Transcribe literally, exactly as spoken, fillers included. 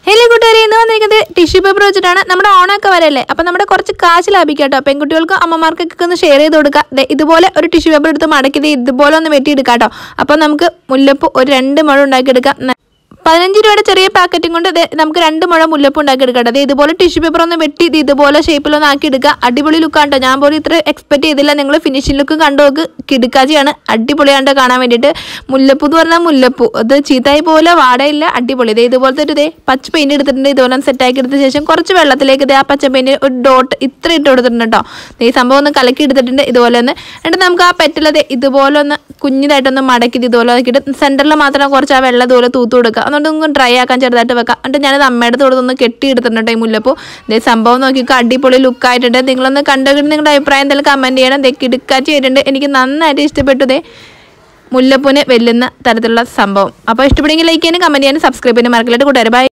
Hello കൂട്ടുകാരെ, ഇന്ന് വന്നിരിക്കുന്നത് ടിഷ്യൂ പേപ്പർ വെച്ചിട്ടാണ്. നമ്മുടെ ഓണമൊക്കെ വരല്ലേ, അപ്പം നമ്മുടെ കുറച്ച് കാശ് ലാഭിക്കാം കേട്ടോ. പെൺകുട്ടികൾക്കും അമ്മമാർക്കൊക്കെ ഒന്ന് ഷെയർ ചെയ്ത് കൊടുക്കുക. ഇതുപോലെ ഒരു ടിഷ്യൂ പേപ്പർ എടുത്ത് മടക്കി ഇതുപോലെ ഒന്ന് വെട്ടിയെടുക്കാം കേട്ടോ. അപ്പം നമുക്ക് മുല്ലപ്പൂ ഒരു രണ്ട് മുഴം ഉണ്ടാക്കിയെടുക്കാം. പതിനഞ്ച് രൂപയുടെ ചെറിയ പാക്കറ്റും കൊണ്ട് നമുക്ക് രണ്ട് മുഴ മുല്ലപ്പൂ ഉണ്ടാക്കി എടുക്കാം. അത് ഇതുപോലെ ടിഷ്യൂ പേപ്പർ ഒന്ന് വെട്ടി ഇത് ഇതുപോലെ ഷേപ്പിലൊന്ന് ആക്കി എടുക്കുക. അടിപൊളി ലുക്കാണ്ടോ. ഞാൻ പോലും ഇത്ര എക്സ്പെക്ട് ചെയ്തില്ല. നിങ്ങൾ ഫിനിഷിംഗ് ലുക്ക് കണ്ടു നോക്ക്. കിടുക്കാച്ചിയാണ്, അടിപൊളിയാണ്ടോ കാണാൻ വേണ്ടിയിട്ട്. മുല്ലപ്പൂ എന്ന് പറഞ്ഞാൽ മുല്ലപ്പൂ അത് ചീത്തായി പോലെ വാടയില്ല, അടിപൊളി. ഇതേ ഇതുപോലത്തെ ഒരു ഇതേ പച്ച പെയിന്റ് എടുത്തിട്ടുണ്ട്. ഇതുപോലെ സെറ്റാക്കി എടുത്ത ശേഷം കുറച്ച് വെള്ളത്തിലേക്ക് ഇതേ ആ പച്ച പെയിന്റ് ഒരു ഡോട്ട് ഇത്ര ഇട്ട് കൊടുത്തിട്ടുണ്ട് കേട്ടോ. ഈ സംഭവം ഒന്ന് കലക്കി എടുത്തിട്ടുണ്ട് ഇതുപോലെ ഒന്ന്. എന്നിട്ട് നമുക്ക് ആ പെറ്റിലത് ഇതുപോലെ ഒന്ന് കുഞ്ഞിതായിട്ടൊന്ന് മടക്കി ഇതുപോലെ ആക്കിയിട്ട് സെന്ററിൽ മാത്രം കുറച്ച് ആ വെള്ളം ഇതുപോലെ തൂത്ത് കൊടുക്കുക. അതുകൊണ്ട് നമുക്ക് ഡ്രൈ ആക്കാൻ ചെറുതായിട്ട് വെക്കാം. എന്നിട്ട് ഞാനത് അമ്മയുടെ തോടൊന്ന് കെട്ടി എടുത്തിട്ടുണ്ട് ഈ മുല്ലപ്പൂ. ഇതേ സംഭവം നോക്കിക്കോ, അടിപൊളി ലുക്കായിട്ടുണ്ട്. നിങ്ങളൊന്ന് കണ്ടുകൊണ്ട് നിങ്ങളുടെ അഭിപ്രായം എന്തായാലും കമൻറ്റ് ചെയ്യണം. ഇതേ കിടുക്കാച്ചി ആയിട്ടുണ്ട്, എനിക്ക് നന്നായിട്ട് ഇഷ്ടപ്പെട്ടു. ഇതേ മുല്ലപ്പൂവിനെ വെല്ലുന്ന തരത്തിലുള്ള സംഭവം. അപ്പോൾ ഇഷ്ടപ്പെടുമെങ്കിൽ ലൈക്ക് ചെയ്യാനും കമൻറ്റ് ചെയ്യാനും സബ്സ്ക്രൈബ് ചെയ്യാനും മറക്കലായിട്ട് കൂട്ടുകാർ. ബൈ.